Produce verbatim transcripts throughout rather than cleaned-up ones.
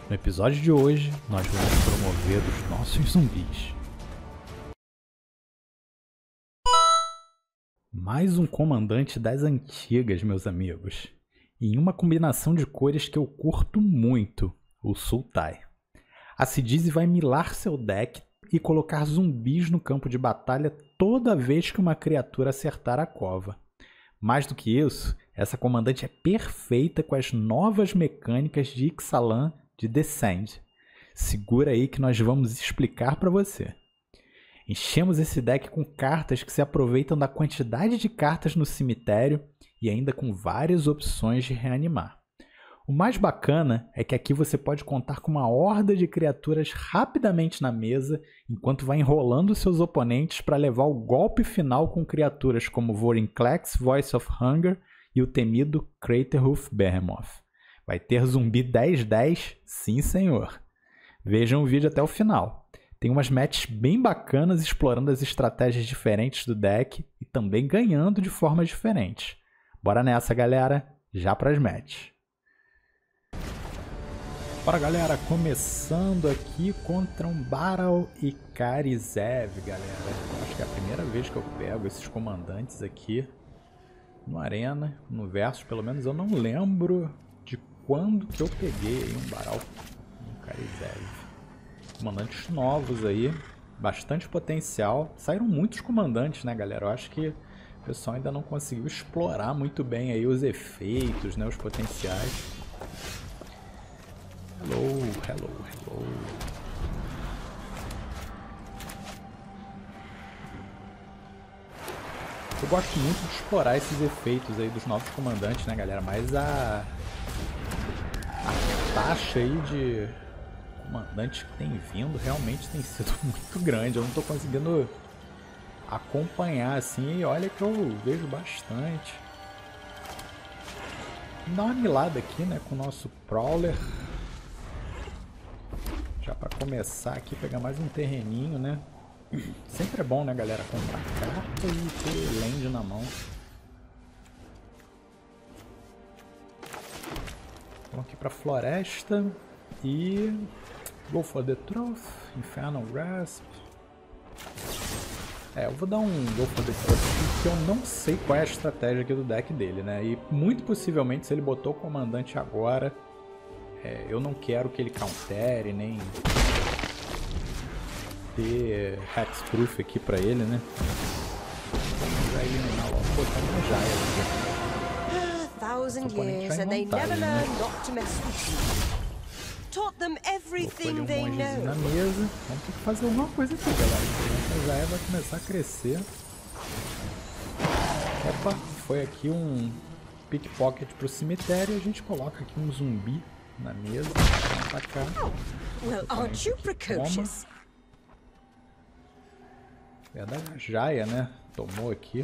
No episódio de hoje, nós vamos promover os nossos zumbis. Mais um comandante das antigas, meus amigos. E em uma combinação de cores que eu curto muito, o Sultai. A Sidise vai milar seu deck e colocar zumbis no campo de batalha toda vez que uma criatura acertar a cova. Mais do que isso, essa comandante é perfeita com as novas mecânicas de Ixalan de Descend. Segura aí que nós vamos explicar para você. Enchemos esse deck com cartas que se aproveitam da quantidade de cartas no cemitério e ainda com várias opções de reanimar. O mais bacana é que aqui você pode contar com uma horda de criaturas rapidamente na mesa, enquanto vai enrolando seus oponentes para levar o golpe final com criaturas como Vorinclex, Voice of Hunger e o temido Craterhoof Behemoth. Vai ter zumbi dez dez? Sim, senhor. Vejam o vídeo até o final. Tem umas matches bem bacanas explorando as estratégias diferentes do deck e também ganhando de formas diferentes. Bora nessa, galera. Já para as matches. Bora, galera. Começando aqui contra um Baral e Karizev, galera. Acho que é a primeira vez que eu pego esses comandantes aqui no Arena, no Versus. Pelo menos eu não lembro de quando que eu peguei aí um Baral e um Karizev. Comandantes novos aí, bastante potencial. Saíram muitos comandantes, né, galera? Eu acho que o pessoal ainda não conseguiu explorar muito bem aí os efeitos, né, os potenciais. Hello, hello, hello. Eu gosto muito de explorar esses efeitos aí dos novos comandantes, né, galera? Mas a, a taxa aí de comandantes que tem vindo realmente tem sido muito grande. Eu não estou conseguindo acompanhar assim, e olha que eu vejo bastante. Vamos dar uma milada aqui, né, com o nosso Prowler. Já para começar aqui, pegar mais um terreninho, né? Sempre é bom, né, galera, comprar carta e ter land na mão. Vamos aqui para floresta e Go for the Truth, Infernal Grasp. É, eu vou dar um Go for the Truth porque eu não sei qual é a estratégia aqui do deck dele, né? E muito possivelmente se ele botou o comandante agora, é, eu não quero que ele countere, nem ter Hexproof aqui pra ele, né? Vamos já eliminar logo. Pô, tá uma Jaya aqui. Thousand years and they never learn not to mess with you. Taught them everything they know. Na mesa. Vamos ter que fazer alguma coisa aqui, galera. A Jaya vai começar a crescer. Opa, foi aqui um pickpocket pro cemitério e a gente coloca aqui um zumbi na mesa. Vamos atacar. Well, aren't you precocious? Verdade, a Jaya, né? Tomou aqui.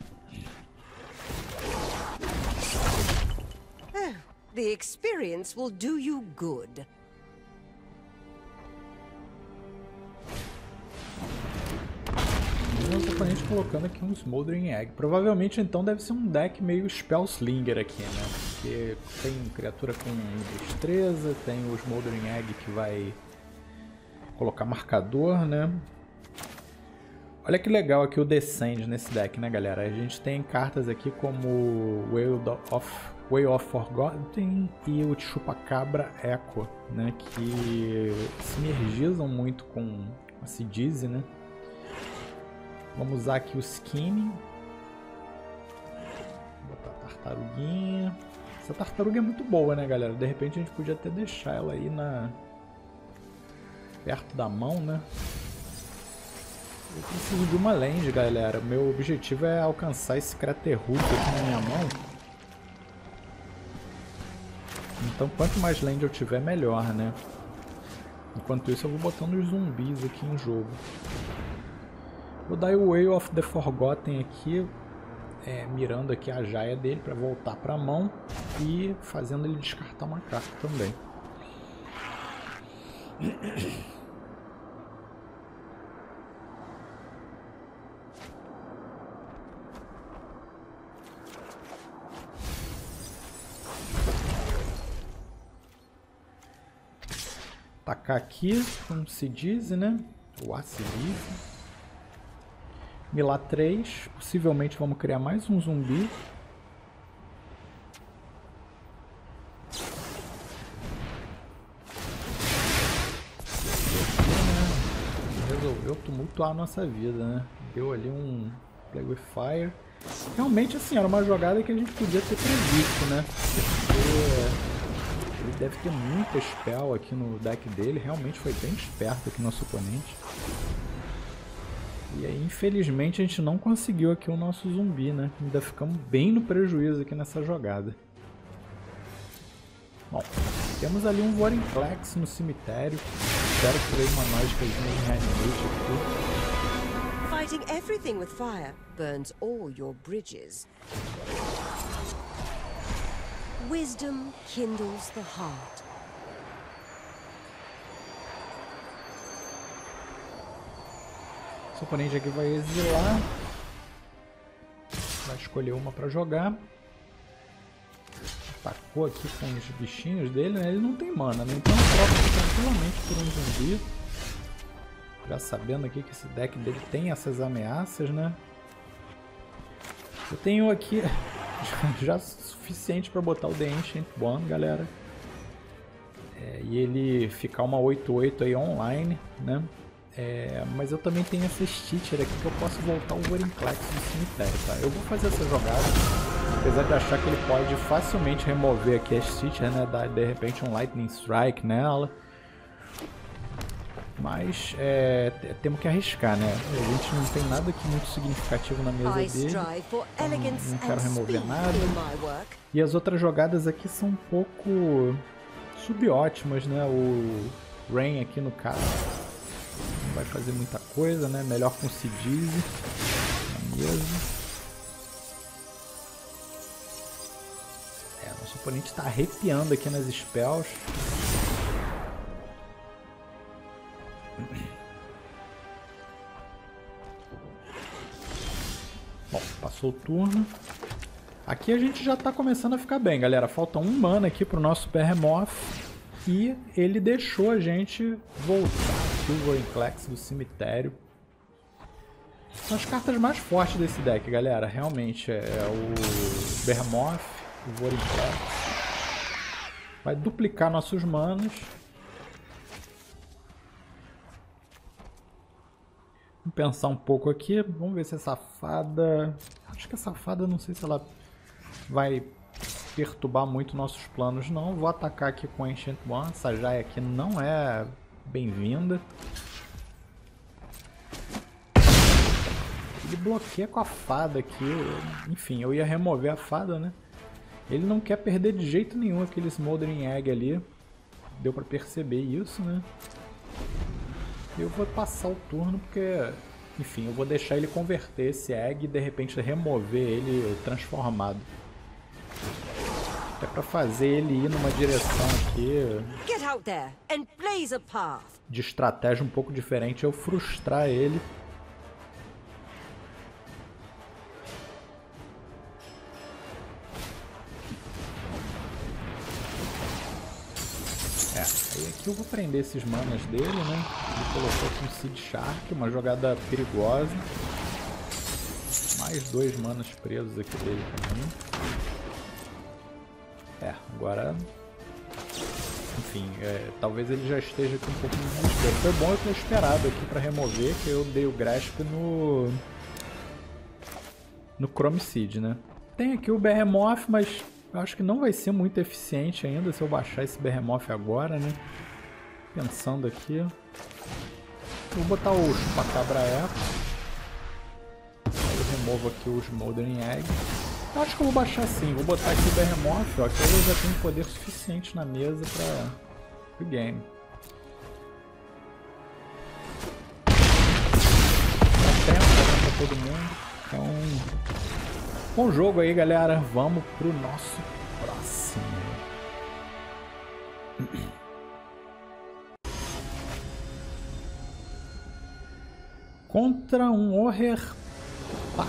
Oh, the experience will do you good. Meus oponentes colocando aqui um Smoldering Egg. Provavelmente então deve ser um deck meio Spellslinger aqui, né? Porque tem criatura com destreza, tem o Smoldering Egg que vai colocar marcador, né? Olha que legal aqui o Descend nesse deck, né, galera? A gente tem cartas aqui como Way of, Way of Forgotten e o Chupacabra Echo, né? Que sinergizam muito com a Sidise, né? Vamos usar aqui o Skimming. Vou botar a tartaruguinha. Essa tartaruga é muito boa, né, galera? De repente a gente podia até deixar ela aí na... perto da mão, né? Eu preciso de uma land, galera. Meu objetivo é alcançar esse Craterhoof aqui na minha mão. Então quanto mais land eu tiver, melhor, né? Enquanto isso eu vou botando os zumbis aqui em jogo. Vou dar o Way of the Forgotten aqui, é, mirando aqui a Jaya dele para voltar para a mão e fazendo ele descartar uma carta também. Atacar aqui, como se diz, né? O A se diz. Milar três. Possivelmente vamos criar mais um zumbi. Resolveu tumultuar a nossa vida, né? Deu ali um Plague with Fire. Realmente, assim, era uma jogada que a gente podia ter previsto, né? Porque ele deve ter muita spell aqui no deck dele. Realmente foi bem esperto aqui nosso oponente. E aí, infelizmente, a gente não conseguiu aqui o nosso zumbi, né? Ainda ficamos bem no prejuízo aqui nessa jogada. Bom, temos ali um Vorinclex no cemitério. Espero que veja uma mágicazinha de reanimate aqui. Fighting everything with fire burns all your bridges. Wisdom kindles the heart. Esse oponente aqui vai exilar. Vai escolher uma para jogar. Atacou aqui com os bichinhos dele, né? Ele não tem mana, né? Então troca tranquilamente por um zumbi. Já sabendo aqui que esse deck dele tem essas ameaças, né? Eu tenho aqui já, já suficiente para botar o The Ancient One, galera. É, e ele ficar uma oito oito aí online, né? É, mas eu também tenho essa Stitcher aqui que eu posso voltar o Vorinclex do cemitério, tá? Eu vou fazer essa jogada, apesar de achar que ele pode facilmente remover aqui a Stitcher, né? Dar de repente um Lightning Strike nela. Mas é, temos que arriscar, né? A gente não tem nada aqui muito significativo na mesa dele. Então não quero remover nada. E as outras jogadas aqui são um pouco subótimas, né? O Rain aqui no caso não vai fazer muita coisa, né? Melhor com o Sidize na mesa. É, nosso oponente está arrepiando aqui nas spells. Bom, passou o turno. Aqui a gente já está começando a ficar bem, galera. Falta um mana aqui para o nosso Behemoth. E ele deixou a gente voltar aqui o Vorinclex do cemitério. São as cartas mais fortes desse deck, galera. Realmente é o Behemoth, o Vorinclex. Vai duplicar nossos manas. Vamos pensar um pouco aqui. Vamos ver se essa fada... Acho que essa fada, não sei se ela vai perturbar muito nossos planos, não. Vou atacar aqui com a Ancient One. Essa Jaya aqui não é bem-vinda. Ele bloqueia com a fada aqui. Enfim, eu ia remover a fada, né? Ele não quer perder de jeito nenhum aquele Smoldering Egg ali. Deu pra perceber isso, né? Eu vou passar o turno porque, enfim, eu vou deixar ele converter esse Egg e de repente remover ele transformado. É pra fazer ele ir numa direção aqui de estratégia um pouco diferente, eu frustrar ele. É, aí aqui eu vou prender esses manas dele, né? Ele colocou aqui um Seed Shark, uma jogada perigosa. Mais dois manas presos aqui dele também. É, agora... Enfim, é, talvez ele já esteja aqui um pouco de desespero. Foi bom eu ter esperado aqui pra remover, que eu dei o Grasp no... No Chrome Seed, né? Tem aqui o Behemoth, mas eu acho que não vai ser muito eficiente ainda se eu baixar esse Behemoth agora, né? Pensando aqui... Vou botar o Chupacabra Echo. Aí eu removo aqui os Smoldering Egg. Eu acho que eu vou baixar sim, vou botar aqui o Behemoth, ó, que eu já tenho poder suficiente na mesa para o game. Tá tempo para todo mundo, então... Bom jogo aí, galera, vamos pro nosso próximo. Contra um Horror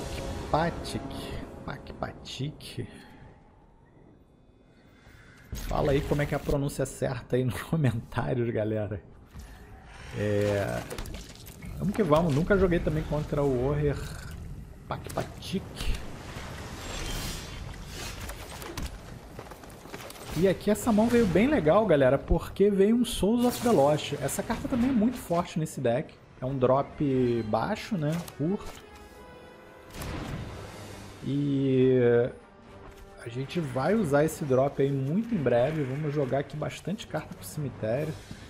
Pakpatik. Pakpatik. Fala aí como é que é a pronúncia certa aí nos comentários, galera. É... Vamos que vamos. Nunca joguei também contra o Warrior Pakpatik. E aqui essa mão veio bem legal, galera, porque veio um Souls of the Lost. Essa carta também é muito forte nesse deck. É um drop baixo, né? Curto. E a gente vai usar esse drop aí muito em breve. Vamos jogar aqui bastante carta pro cemitério.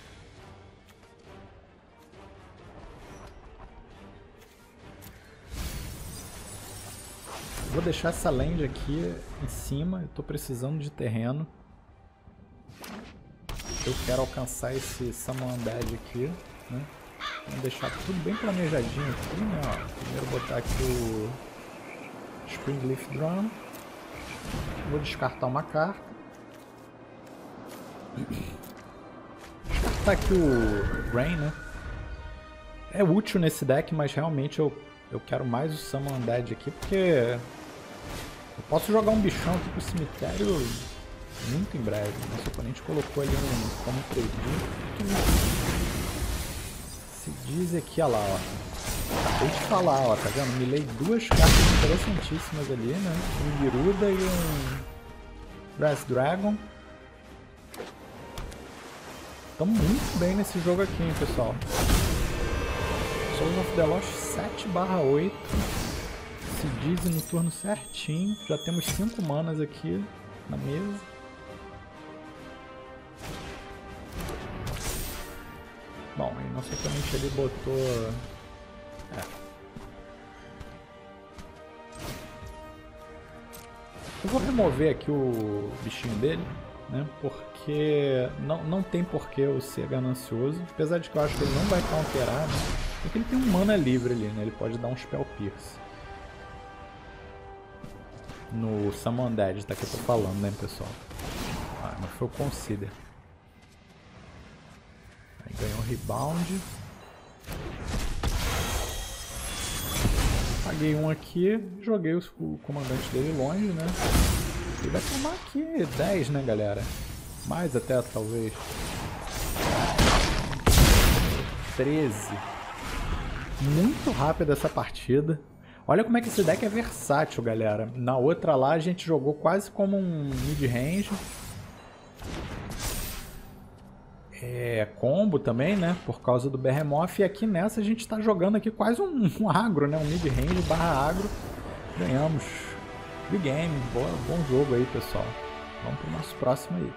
Vou deixar essa land aqui em cima. Eu tô precisando de terreno. Eu quero alcançar esse Summon Undead aqui, né? Vamos deixar tudo bem planejadinho aqui, né? Ó, primeiro botar aqui o Springleaf Drum. Vou descartar uma carta. Descartar aqui o Rain, né? É útil nesse deck, mas realmente eu, eu quero mais o Summon Undead aqui, porque eu posso jogar um bichão aqui pro cemitério muito em breve. Nosso oponente colocou ali um como predito. Se diz aqui, olha lá, ó. Acabei de falar, ó, tá vendo? Milei duas cartas interessantíssimas ali, né? Um Giruda e um Brass Dragon. Estamos muito bem nesse jogo aqui, hein, pessoal. Souls of the Lost sete barra oito. Se diz no turno certinho. Já temos cinco manas aqui na mesa. Bom, aí nosso oponente ali botou... É. Eu vou remover aqui o bichinho dele, né? Porque não, não tem porquê eu ser ganancioso. Apesar de que eu acho que ele não vai counterar, né? Porque ele tem um mana livre ali, né? Ele pode dar um Spell Pierce. No Summon Undead, tá que eu tô falando, né, pessoal? Ah, mas foi o Consider. Aí ganhou um rebound. Paguei um aqui, joguei o, o comandante dele longe, né? Ele vai tomar aqui dez, né, galera? Mais até, talvez. treze. Muito rápida essa partida. Olha como é que esse deck é versátil, galera. Na outra lá a gente jogou quase como um mid-range. É, combo também, né? Por causa do Behemoth. E aqui nessa a gente tá jogando aqui quase um, um agro, né? Um mid-range barra agro. Ganhamos. Big game. Boa, bom jogo aí, pessoal. Vamos pro nosso próximo aí.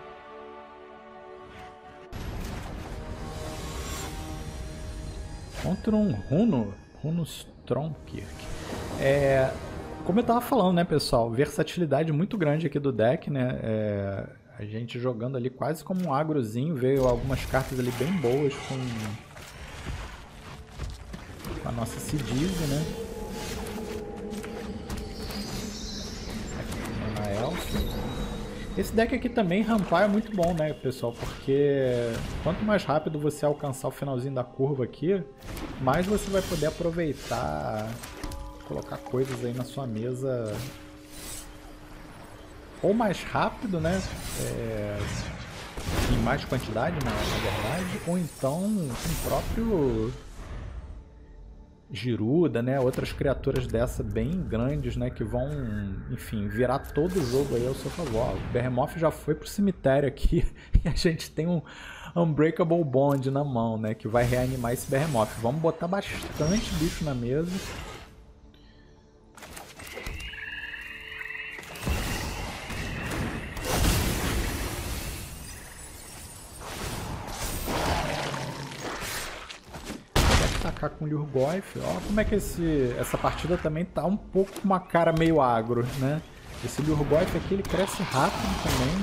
Contra um Runo. Runo Stromkirk. É, como eu tava falando, né, pessoal? Versatilidade muito grande aqui do deck, né? É... A gente jogando ali quase como um agrozinho, veio algumas cartas ali bem boas com, com a nossa Sidize, né? Aqui na Elf. Esse deck aqui também, rampar, é muito bom, né, pessoal? Porque quanto mais rápido você alcançar o finalzinho da curva aqui, mais você vai poder aproveitar, colocar coisas aí na sua mesa... Ou mais rápido, né? É, em mais quantidade, na, na verdade. Ou então com o próprio Giruda, né? Outras criaturas dessa bem grandes, né? Que vão, enfim, virar todo o jogo aí ao seu favor. O Behemoth já foi pro cemitério aqui e a gente tem um Unbreakable Bond na mão, né? Que vai reanimar esse Behemoth. Vamos botar bastante bicho na mesa. Atacar com o Lhurgoyf. Ó, como é que esse, essa partida também tá um pouco com uma cara meio agro, né? Esse Lhurgoyf aqui, ele cresce rápido também.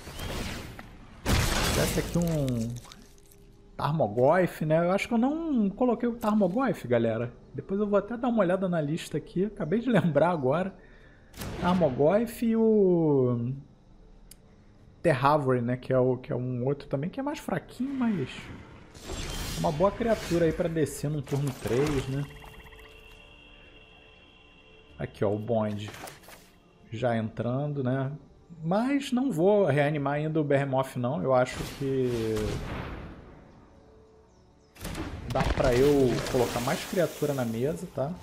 Cresce aqui um Tarmogoyf, né? Eu acho que eu não coloquei o Tarmogoyf, galera. Depois eu vou até dar uma olhada na lista aqui. Acabei de lembrar agora. Tarmogoyf e o Terravore, né? Que é, o, que é um outro também que é mais fraquinho, mas... uma boa criatura aí pra descer no turno três, né? Aqui, ó, o Bond já entrando, né? Mas não vou reanimar ainda o Behemoth não, eu acho que dá pra eu colocar mais criatura na mesa, tá?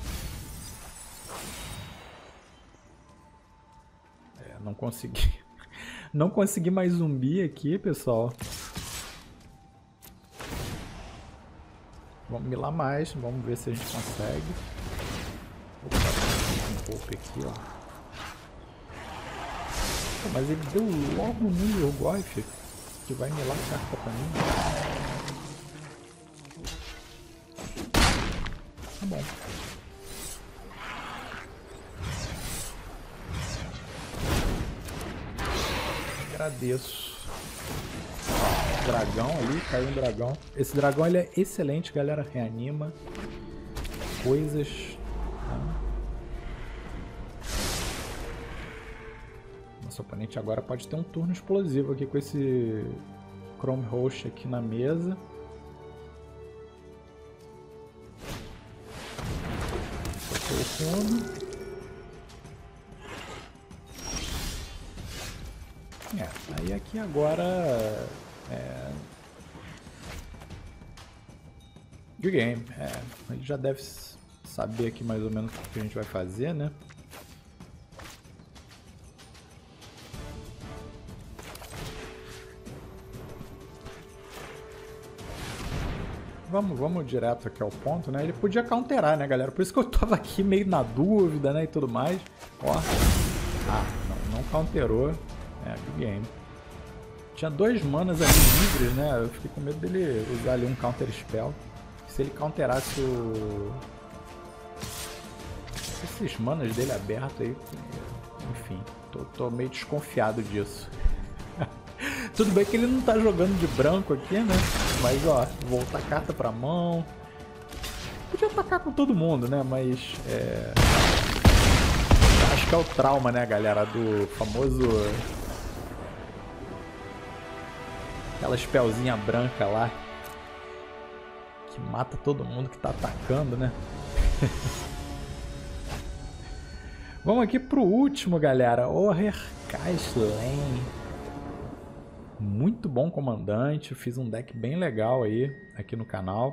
É, não consegui. Não consegui mais zumbi aqui, pessoal. Vamos milar mais, vamos ver se a gente consegue. Opa, um pouco aqui, ó. Pô, mas ele deu logo no Yorgoth, que vai milar a carta pra mim. Tá bom. Agradeço. Dragão ali, caiu um dragão. Esse dragão ele é excelente, galera. Reanima coisas. Tá? Nosso oponente agora pode ter um turno explosivo aqui com esse Chrome Roche aqui na mesa. Tocou o fundo. É, aí aqui agora é... Good game. É, a gente já deve saber aqui mais ou menos o que a gente vai fazer, né? Vamos, vamos direto aqui ao ponto, né? Ele podia counterar, né, galera? Por isso que eu tava aqui meio na dúvida, né, e tudo mais. Ó. Ah, não, não counterou. É, good game. Tinha dois manas ali livres, né? Eu fiquei com medo dele usar ali um counter spell. Se ele counterasse o... esses manas dele abertos aí... Enfim, tô, tô meio desconfiado disso. Tudo bem que ele não tá jogando de branco aqui, né? Mas, ó, voltar a carta pra mão... Podia atacar com todo mundo, né? Mas, é... acho que é o trauma, né, galera? Do famoso... aquela spellzinha branca lá. Que mata todo mundo que tá atacando, né? Vamos aqui pro último, galera. Orrerkaislen. Muito bom comandante. Fiz um deck bem legal aí, aqui no canal.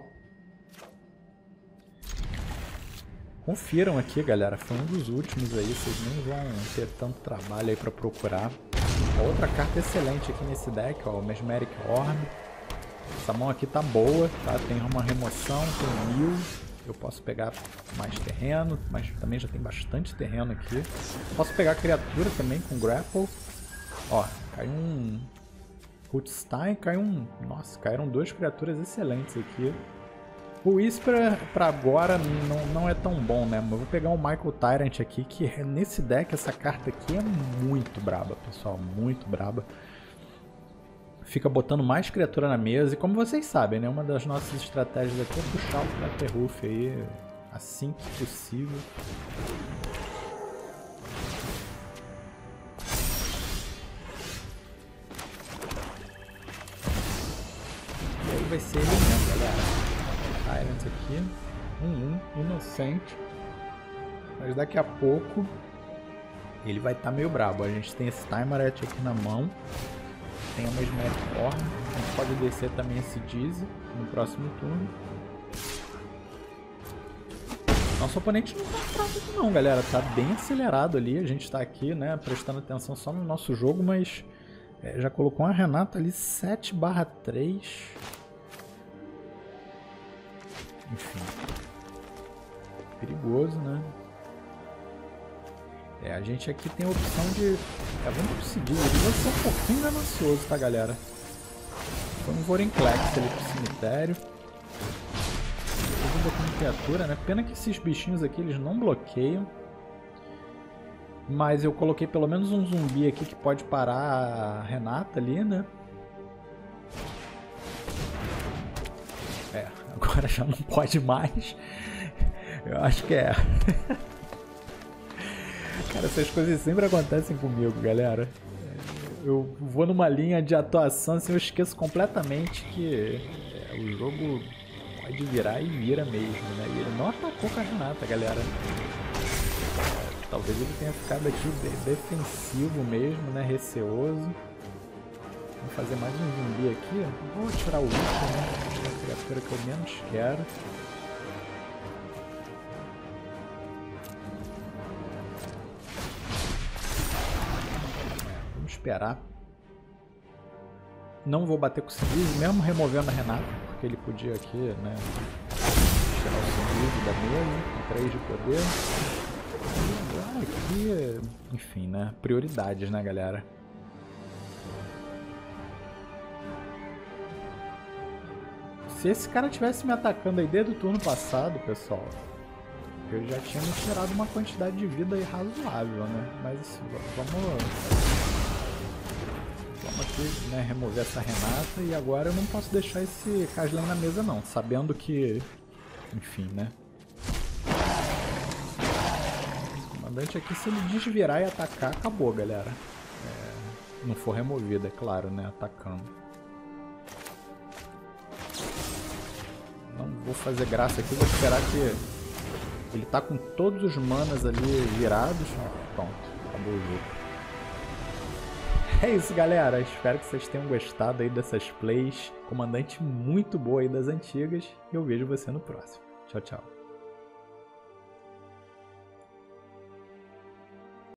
Confiram aqui, galera. Foi um dos últimos aí. Vocês nem vão ter tanto trabalho aí pra procurar. Outra carta excelente aqui nesse deck, ó. O Mesmeric Orb. Essa mão aqui tá boa, tá? Tem uma remoção, tem mil. Eu posso pegar mais terreno, mas também já tem bastante terreno aqui. Posso pegar criatura também com Grapple. Ó, caiu um... Rootstein, caiu um... Nossa, caíram duas criaturas excelentes aqui. O Whisper pra agora não, não é tão bom, né? Mas eu vou pegar o Michael Tyrant aqui, que nesse deck essa carta aqui é muito braba, pessoal. Muito braba. Fica botando mais criatura na mesa. E como vocês sabem, né? Uma das nossas estratégias aqui é puxar o Flatterhoof aí assim que possível. E aí vai ser ele mesmo, galera. Tyrant aqui, um um, inocente, mas daqui a pouco ele vai estar tá meio brabo. A gente tem esse Timaret aqui na mão, tem uma Mesmeric Orb, a gente pode descer também esse Dizzy no próximo turno. Nosso oponente não tá fraco aqui não, galera, tá bem acelerado ali. A gente tá aqui, né, prestando atenção só no nosso jogo, mas é, já colocou uma Renata ali sete barra três. Enfim, perigoso, né? É, a gente aqui tem a opção de... Tá vendo que seguir? Ele vai ser um pouquinho ganancioso, tá, galera? Foi um Vorinclex ali pro cemitério. Eu vou botando criatura, né? Pena que esses bichinhos aqui, eles não bloqueiam. Mas eu coloquei pelo menos um zumbi aqui que pode parar a Renata ali, né? É, agora já não pode mais. Eu acho que é. Cara, essas coisas sempre acontecem comigo, galera. Eu vou numa linha de atuação assim, eu esqueço completamente que é, o jogo pode virar e vira mesmo, né? E ele não atacou com a Renata, galera. Talvez ele tenha ficado aqui defensivo mesmo, né? Receoso. Vou fazer mais um zumbi aqui. Vou tirar o último, né? É a criatura que eu menos quero. É, vamos esperar. Não vou bater com o Sindise, mesmo removendo a Renata, porque ele podia aqui, né? Tirar o Sindise da mesa, com três de poder. E agora aqui, enfim, né? Prioridades, né, galera? Se esse cara tivesse me atacando aí desde o turno passado, pessoal, eu já tinha me tirado uma quantidade de vida aí razoável, né? Mas vamos, vamos aqui, né, remover essa Renata. E agora eu não posso deixar esse Kaslan na mesa não, sabendo que, enfim, né? O comandante aqui, se ele desvirar e atacar, acabou, galera. É, não for removido, é claro, né? Atacando. Não vou fazer graça aqui, vou esperar que ele tá com todos os manas ali virados. Pronto, acabou o jogo. É isso, galera. Espero que vocês tenham gostado aí dessas plays. Comandante muito boa aí das antigas. E eu vejo você no próximo. Tchau, tchau.